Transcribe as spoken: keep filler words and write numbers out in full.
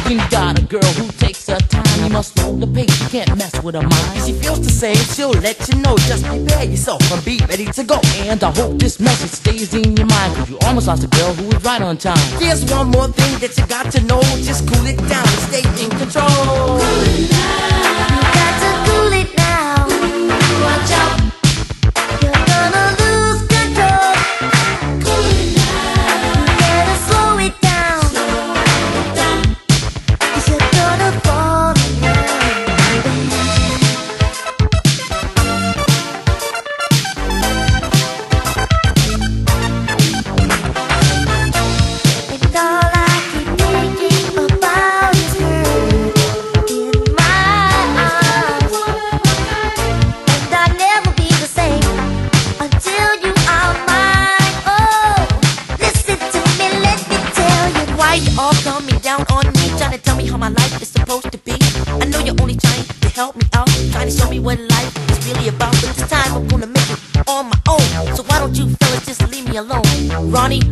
When you got a girl who takes her time, you must know the pace, you can't mess with her mind. If she feels the same, she'll let you know. Just prepare yourself and be ready to go. And I hope this message stays in your mind, cause you almost lost a girl who was right on time. There's one more thing that you got to know. Just cool it down and stay in control. Cool it down. You got to cool it down. Watch out, you're gonna lose control. Cool it down. You better slow it down. Slow it down. Cause you're gonna fall in love, baby. And all I keep thinking about is her in my arms. And I'll never be the same until you are mine. Oh, listen to me, let me tell you why you all coming down on me, trying to tell me how my life is supposed to be. I know you're only trying to help me out, trying to show me what life is really about. But this time I'm gonna make it on my own. So why don't you fellas just leave me alone? Ronnie,